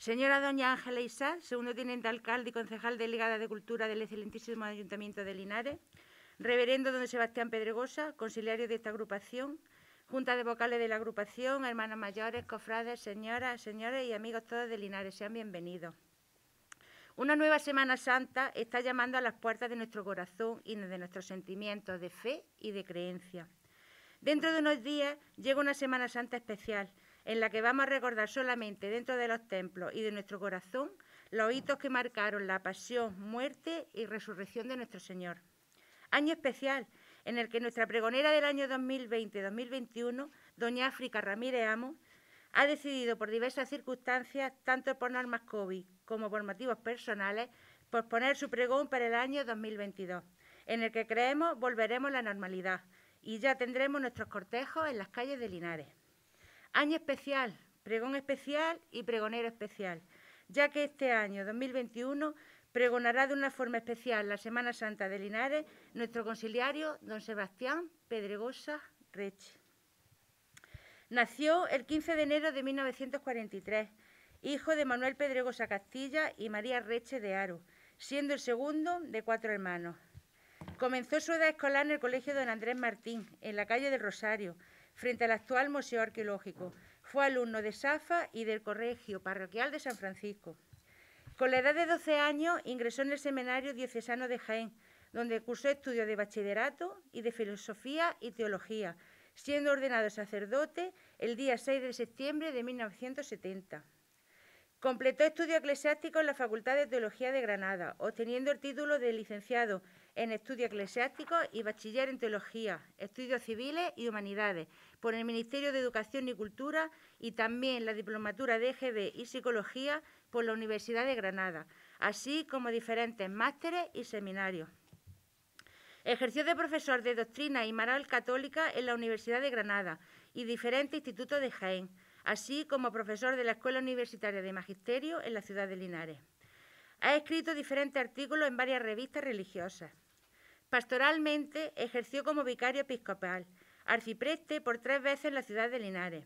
Señora doña Ángela Isá, segundo teniente alcalde y concejal delegada de Cultura del excelentísimo Ayuntamiento de Linares, reverendo don Sebastián Pedregosa, consiliario de esta agrupación, junta de vocales de la agrupación, hermanos mayores, cofrades, señoras, señores y amigos todos de Linares, sean bienvenidos. Una nueva Semana Santa está llamando a las puertas de nuestro corazón y de nuestros sentimientos de fe y de creencia. Dentro de unos días llega una Semana Santa especial, en la que vamos a recordar solamente dentro de los templos y de nuestro corazón los hitos que marcaron la pasión, muerte y resurrección de nuestro Señor. Año especial en el que nuestra pregonera del año 2020-2021, doña África Ramírez Amos, ha decidido por diversas circunstancias, tanto por normas COVID como por motivos personales, posponer su pregón para el año 2022, en el que creemos volveremos a la normalidad y ya tendremos nuestros cortejos en las calles de Linares. Año especial, pregón especial y pregonero especial, ya que este año 2021 pregonará de una forma especial la Semana Santa de Linares nuestro consiliario don Sebastián Pedregosa Reche. Nació el 15 de enero de 1943, hijo de Manuel Pedregosa Castilla y María Reche de Haro, siendo el segundo de 4 hermanos. Comenzó su edad escolar en el colegio don Andrés Martín, en la calle del Rosario, frente al actual Museo Arqueológico. Fue alumno de Safa y del Colegio Parroquial de San Francisco. Con la edad de 12 años ingresó en el Seminario Diocesano de Jaén, donde cursó estudios de bachillerato y de filosofía y teología, siendo ordenado sacerdote el día 6 de septiembre de 1970. Completó estudios eclesiásticos en la Facultad de Teología de Granada, obteniendo el título de licenciado en Estudios Eclesiásticos y bachiller en Teología, Estudios Civiles y Humanidades por el Ministerio de Educación y Cultura y también la diplomatura de EGB y Psicología por la Universidad de Granada, así como diferentes másteres y seminarios. Ejerció de profesor de Doctrina y Moral Católica en la Universidad de Granada y diferentes institutos de Jaén, así como profesor de la Escuela Universitaria de Magisterio en la ciudad de Linares. Ha escrito diferentes artículos en varias revistas religiosas. Pastoralmente ejerció como vicario episcopal, arcipreste por 3 veces en la ciudad de Linares,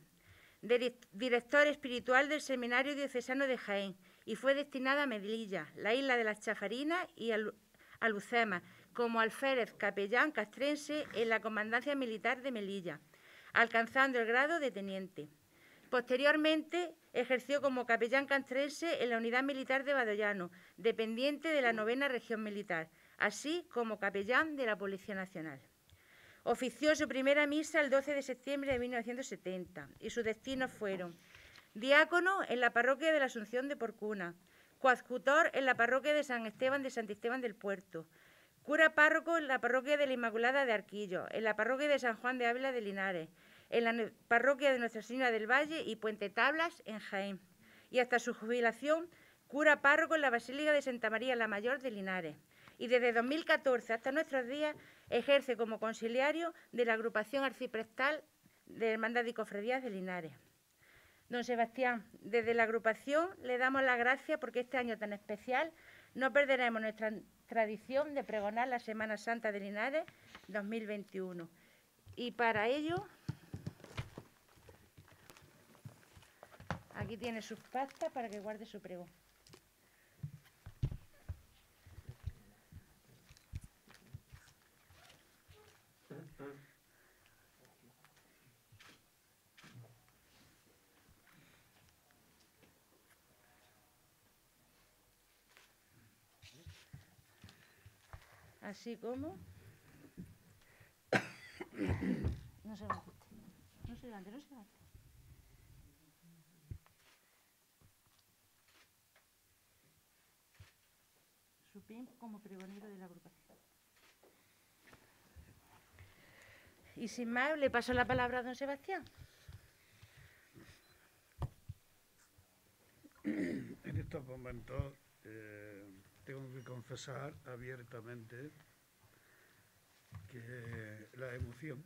director espiritual del Seminario Diocesano de Jaén y fue destinado a Melilla, la isla de las Chafarinas y Alhucemas, como alférez capellán castrense en la Comandancia Militar de Melilla, alcanzando el grado de teniente. Posteriormente ejerció como capellán castrense en la Unidad Militar de Badollano, dependiente de la 9ª Región Militar, así como capellán de la Policía Nacional. Ofició su primera misa el 12 de septiembre de 1970 y sus destinos fueron diácono en la parroquia de la Asunción de Porcuna, coadjutor en la parroquia de San Esteban de Santisteban del Puerto, cura párroco en la parroquia de la Inmaculada de Arquillo, en la parroquia de San Juan de Ávila de Linares, en la parroquia de Nuestra Señora del Valle y Puente Tablas en Jaén, y hasta su jubilación cura párroco en la Basílica de Santa María la Mayor de Linares. Y desde 2014 hasta nuestros días ejerce como consiliario de la agrupación arciprestal de Hermandad y Cofradías de Linares. Don Sebastián, desde la agrupación le damos las gracias porque este año tan especial no perderemos nuestra tradición de pregonar la Semana Santa de Linares 2021. Y para ello, aquí tiene sus pastas para que guarde su pregón. Así como... No se levante. No se levante, no se levante. Su PIN como pregonero de la agrupación. Y sin más, le paso la palabra a don Sebastián. En estos momentos tengo que confesar abiertamente que la emoción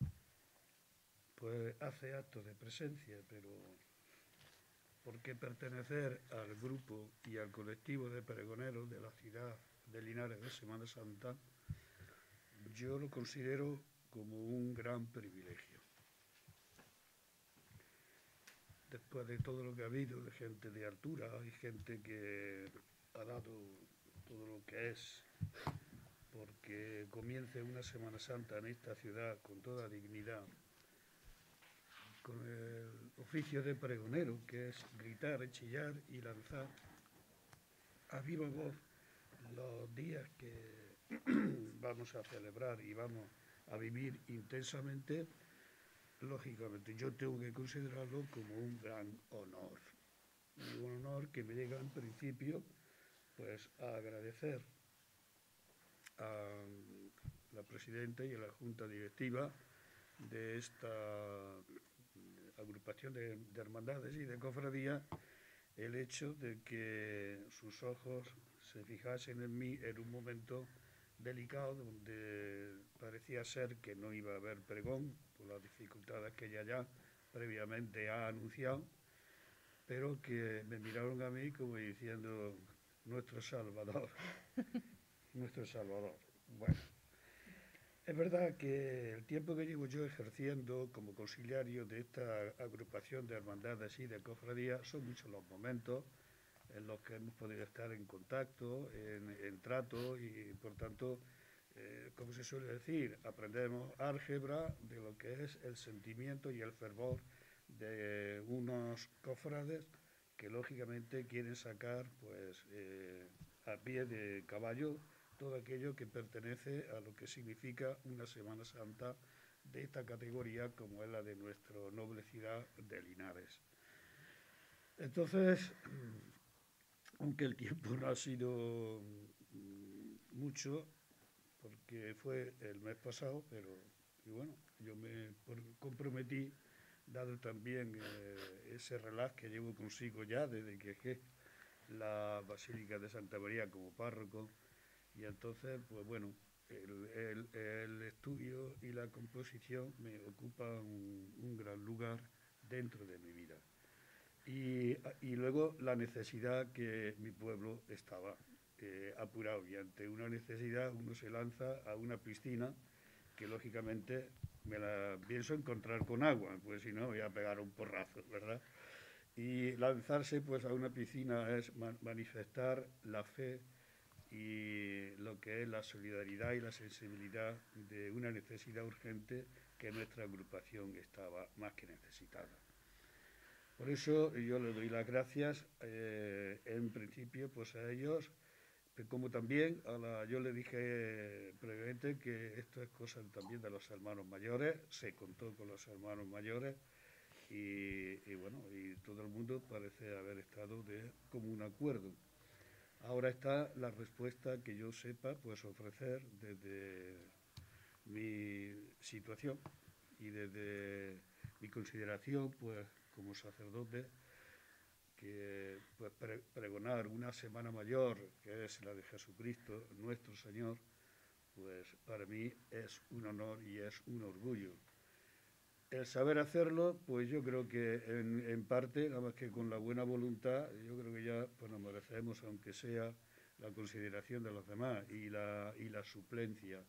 pues hace acto de presencia, pero porque pertenecer al grupo y al colectivo de pregoneros de la ciudad de Linares de Semana Santa, yo lo considero como un gran privilegio. después de todo lo que ha habido, de gente de altura y gente que ha dado todo lo que es, porque comience una Semana Santa en esta ciudad con toda dignidad, con el oficio de pregonero, que es gritar, chillar y lanzar a viva voz los días que vamos a celebrar y vamos a vivir intensamente. Lógicamente, yo tengo que considerarlo como un gran honor. Y un honor que me llega en principio pues a agradecer a la presidenta y a la junta directiva de esta agrupación de hermandades y de cofradías el hecho de que sus ojos se fijasen en mí en un momento delicado donde parecía ser que no iba a haber pregón por las dificultades que ella ya previamente ha anunciado, pero que me miraron a mí como diciendo nuestro Salvador, nuestro Salvador. Bueno, es verdad que el tiempo que llevo yo ejerciendo como conciliario de esta agrupación de hermandades y de cofradías son muchos los momentos en los que hemos podido estar en contacto, en trato y, por tanto, como se suele decir, aprendemos álgebra de lo que es el sentimiento y el fervor de unos cofrades que, lógicamente, quieren sacar pues, a pie de caballo todo aquello que pertenece a lo que significa una Semana Santa de esta categoría como es la de nuestra noble ciudad de Linares. Entonces, aunque el tiempo no ha sido mucho, porque fue el mes pasado, pero y bueno, yo me comprometí, dado también ese relax que llevo consigo ya desde que dejé la Basílica de Santa María como párroco, y entonces, pues bueno, el estudio y la composición me ocupan un gran lugar dentro de mi vida. Y luego la necesidad que mi pueblo estaba apurado, y ante una necesidad uno se lanza a una piscina que lógicamente me la pienso encontrar con agua, pues si no voy a pegar un porrazo, ¿verdad? Y lanzarse pues a una piscina es manifestar la fe y lo que es la solidaridad y la sensibilidad de una necesidad urgente que nuestra agrupación estaba más que necesitada. Por eso yo les doy las gracias en principio pues a ellos, como también yo le dije previamente que esto es cosa también de los hermanos mayores, se contó con los hermanos mayores y bueno, y todo el mundo parece haber estado de común acuerdo. Ahora está la respuesta que yo sepa pues ofrecer desde mi situación y desde mi consideración pues como sacerdote, que pues, pregonar una Semana Mayor, que es la de Jesucristo, nuestro Señor, pues para mí es un honor y es un orgullo. El saber hacerlo, pues yo creo que en parte, nada más que con la buena voluntad, yo creo que ya pues, nos merecemos, aunque sea la consideración de los demás y la suplencia.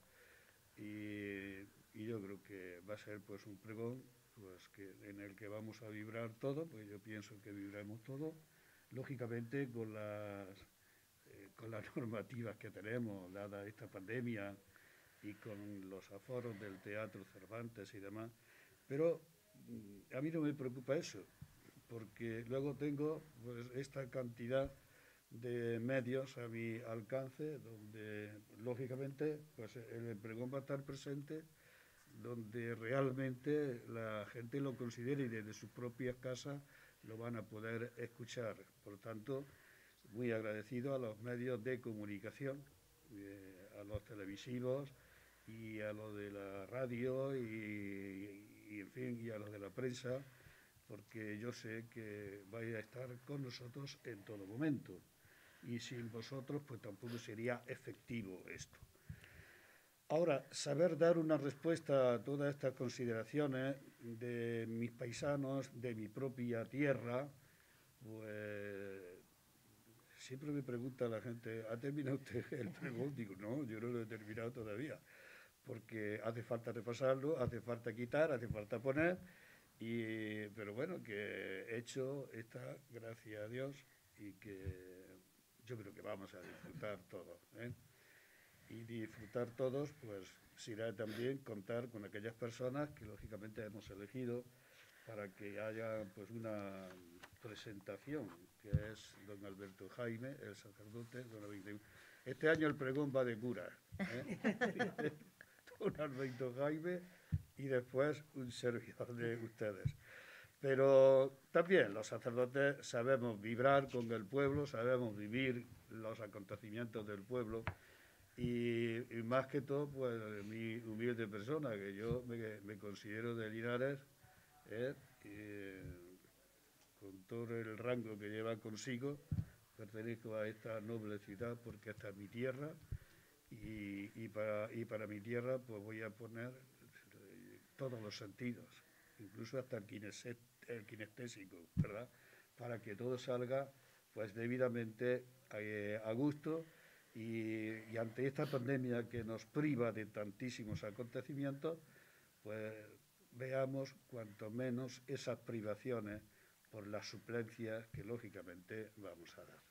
Y yo creo que va a ser pues un pregón pues, en el que vamos a vibrar todo, pues yo pienso que vibremos todo, lógicamente con las normativas que tenemos, dada esta pandemia y con los aforos del Teatro Cervantes y demás. Pero a mí no me preocupa eso, porque luego tengo pues, esta cantidad de medios a mi alcance, donde lógicamente pues, el pregón va a estar presente, donde realmente la gente lo considere y desde sus propias casas lo van a poder escuchar. Por tanto, muy agradecido a los medios de comunicación, a los televisivos y a los de la radio y en fin, y a los de la prensa, porque yo sé que vais a estar con nosotros en todo momento. Y sin vosotros, pues tampoco sería efectivo esto. Ahora, saber dar una respuesta a todas estas consideraciones de mis paisanos, de mi propia tierra, pues siempre me pregunta la gente, ¿ha terminado usted el pregón? Digo, no, yo no lo he terminado todavía, porque hace falta repasarlo, hace falta quitar, hace falta poner, Pero bueno, que hecho está, gracias a Dios, y que yo creo que vamos a disfrutar todos, ¿eh? Y disfrutar todos, pues será también contar con aquellas personas que lógicamente hemos elegido para que haya pues una presentación, que es don Alberto Jaime, el sacerdote, este año el pregón va de cura, ¿eh? Don Alberto Jaime y después un servidor de ustedes. Pero también los sacerdotes sabemos vibrar con el pueblo, sabemos vivir los acontecimientos del pueblo y más que todo, pues mi humilde persona, que yo me considero de Linares, con todo el rango que lleva consigo, pertenezco a esta noble ciudad porque esta es mi tierra y para mi tierra pues voy a poner todos los sentidos, incluso hasta el kinestésico, ¿verdad? Para que todo salga pues debidamente a gusto y ante esta pandemia que nos priva de tantísimos acontecimientos, pues veamos cuanto menos esas privaciones por las suplencias que lógicamente vamos a dar.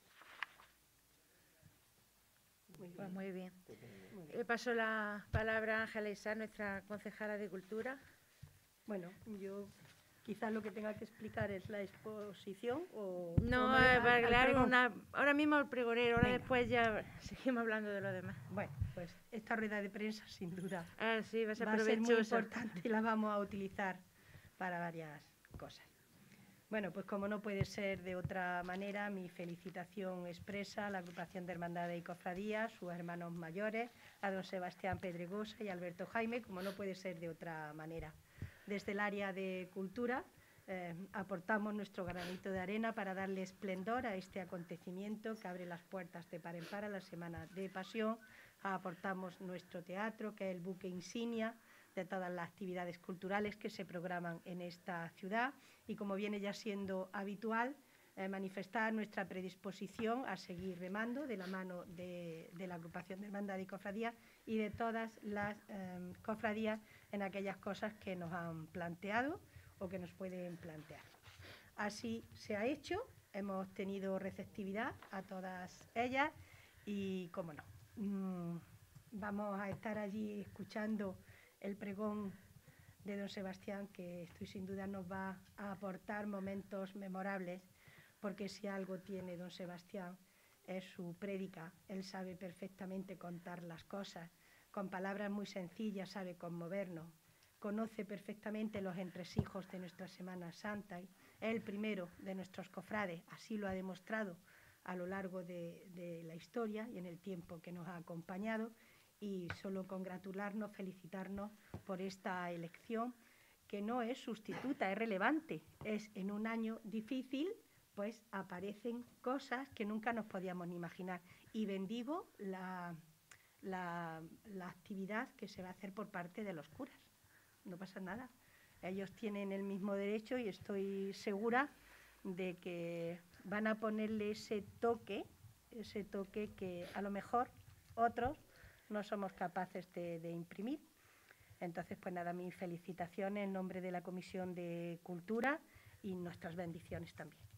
Pues muy bien. Le paso la palabra a Ángela Isá, nuestra concejala de Cultura. Bueno, yo quizás lo que tenga que explicar es la exposición o... No, ahora mismo el pregonero, ahora después ya seguimos hablando de lo demás. Bueno, pues esta rueda de prensa sin duda sí, va a ser muy importante y la vamos a utilizar para varias cosas. Bueno, pues como no puede ser de otra manera, mi felicitación expresa a la agrupación de Hermandades y Cofradías, sus hermanos mayores, a don Sebastián Pedregosa y Alberto Jaime, como no puede ser de otra manera. Desde el área de cultura aportamos nuestro granito de arena para darle esplendor a este acontecimiento que abre las puertas de par en par a la Semana de Pasión. Aportamos nuestro teatro, que es el buque insignia de todas las actividades culturales que se programan en esta ciudad y, como viene ya siendo habitual, manifestar nuestra predisposición a seguir remando de la mano de la agrupación de Hermandades y Cofradías y de todas las cofradías en aquellas cosas que nos han planteado o que nos pueden plantear. Así se ha hecho, hemos tenido receptividad a todas ellas y, cómo no, vamos a estar allí escuchando el pregón de don Sebastián, que estoy sin duda nos va a aportar momentos memorables, porque si algo tiene don Sebastián es su prédica. Él sabe perfectamente contar las cosas, con palabras muy sencillas sabe conmovernos, conoce perfectamente los entresijos de nuestra Semana Santa, es el primero de nuestros cofrades, así lo ha demostrado a lo largo de la historia y en el tiempo que nos ha acompañado, y solo congratularnos, felicitarnos por esta elección, que no es sustituta, es relevante. Es en un año difícil, pues aparecen cosas que nunca nos podíamos ni imaginar. Y bendigo la actividad que se va a hacer por parte de los curas. No pasa nada. Ellos tienen el mismo derecho y estoy segura de que van a ponerle ese toque que a lo mejor otros no somos capaces de imprimir. Entonces, pues nada, mis felicitaciones en nombre de la Comisión de Cultura y nuestras bendiciones también.